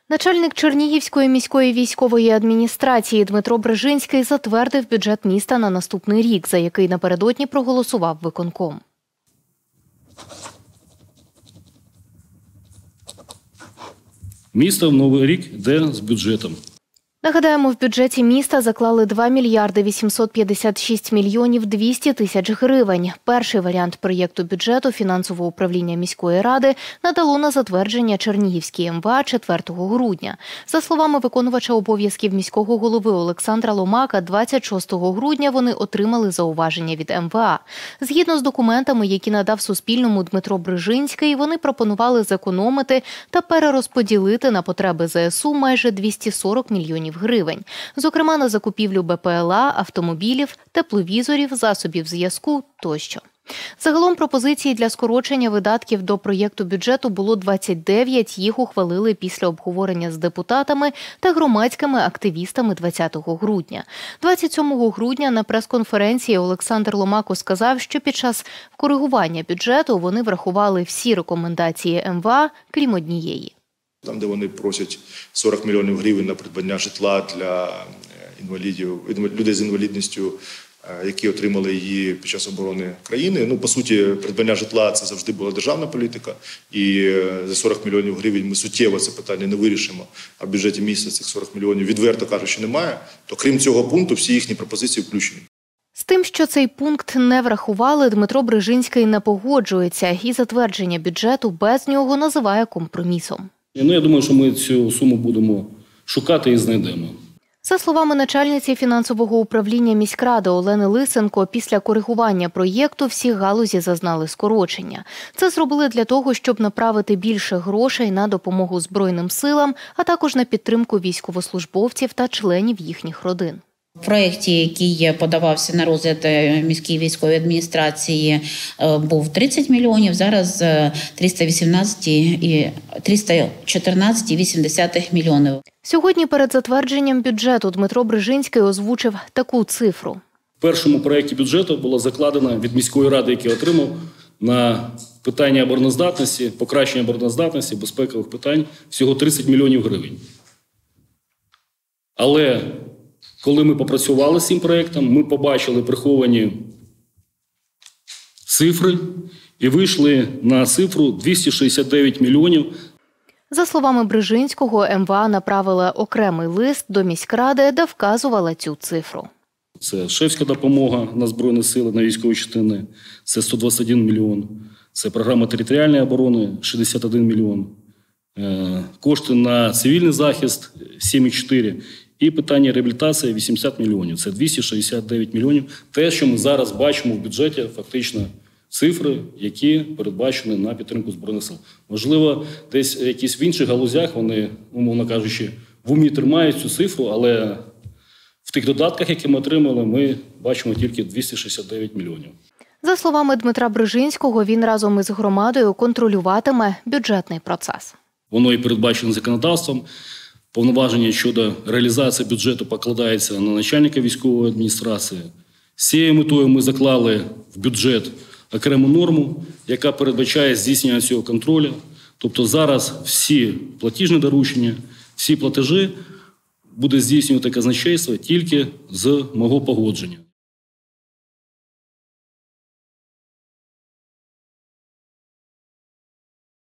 Начальник Чернігівської міської військової адміністрації Дмитро Брижинський затвердив бюджет міста на наступний рік, за який напередодні проголосував виконком. Місто в новий рік йде з бюджетом. Нагадаємо, в бюджеті міста заклали 2 мільярди 856 мільйонів 200 тисяч гривень. Перший варіант проєкту бюджету фінансового управління міської ради надало на затвердження Чернігівській МВА 4 грудня. За словами виконувача обов'язків міського голови Олександра Ломака, 26 грудня вони отримали зауваження від МВА. Згідно з документами, які надав Суспільному Дмитро Брижинський, вони пропонували зекономити та перерозподілити на потреби ЗСУ майже 240 мільйонів гривень. Зокрема, на закупівлю БПЛА, автомобілів, тепловізорів, засобів зв'язку тощо. Загалом пропозицій для скорочення видатків до проєкту бюджету було 29, їх ухвалили після обговорення з депутатами та громадськими активістами 20 грудня. 27 грудня на прес-конференції Олександр Ломако сказав, що під час коригування бюджету вони врахували всі рекомендації МВА, крім однієї. Там, де вони просять 40 мільйонів гривень на придбання житла для інвалідів, людей з інвалідністю, які отримали її під час оборони країни. По суті, придбання житла – це завжди була державна політика. І за 40 мільйонів гривень ми суттєво це питання не вирішимо. А в бюджеті міста цих 40 мільйонів, відверто кажучи, немає. То крім цього пункту, всі їхні пропозиції включені. З тим, що цей пункт не врахували, Дмитро Брижинський не погоджується і затвердження бюджету без нього називає компромісом. Я думаю, що ми цю суму будемо шукати і знайдемо. За словами начальниці фінансового управління міськради Олени Лисенко, після коригування проєкту всі галузі зазнали скорочення. Це зробили для того, щоб направити більше грошей на допомогу Збройним силам, а також на підтримку військовослужбовців та членів їхніх родин. В проєкті, який подавався на розгляд міської військової адміністрації, був 30 мільйонів, зараз 314,8 мільйонів. Сьогодні перед затвердженням бюджету Дмитро Брижинський озвучив таку цифру. В першому проєкті бюджету було закладено від міської ради, який отримав, на питання обороноздатності, покращення обороноздатності, безпекових питань всього 30 мільйонів гривень. Але коли ми попрацювали з цим проєктом, ми побачили приховані цифри і вийшли на цифру 269 мільйонів. За словами Брижинського, МВА направила окремий лист до міськради, де вказувала цю цифру. Це шефська допомога на Збройні сили, на військові частини – це 121 мільйон. Це програма територіальної оборони – 61 мільйон. Кошти на цивільний захист – 7,4. І питання реабілітації – 80 мільйонів. Це 269 мільйонів. Те, що ми зараз бачимо в бюджеті, фактично цифри, які передбачені на підтримку Збройних сил. Можливо, десь якісь в інших галузях вони, умовно кажучи, в умі тримають цю цифру, але в тих додатках, які ми отримали, ми бачимо тільки 269 мільйонів. За словами Дмитра Брижинського, він разом із громадою контролюватиме бюджетний процес. Воно і передбачено законодавством. Повноваження щодо реалізації бюджету покладається на начальника військової адміністрації. З цією метою ми заклали в бюджет окрему норму, яка передбачає здійснення цього контролю. Тобто зараз всі платіжні доручення, всі платежі буде здійснювати казначейство тільки з мого погодження.